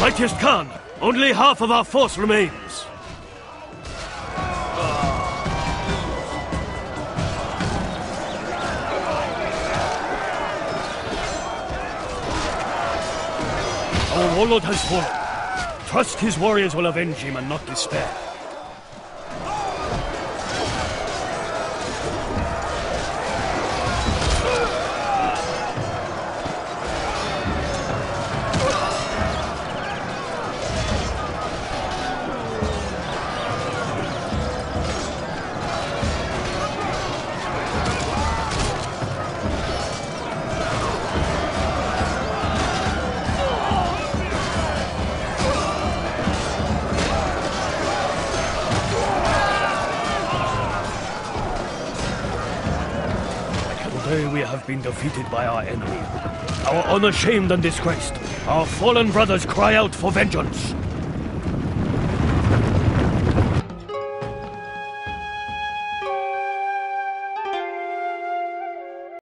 Mightiest Khan, only half of our force remains. Our warlord has fallen. Trust his warriors will avenge him and not despair. Today we have been defeated by our enemy. Our honor shamed and disgraced. Our fallen brothers cry out for vengeance.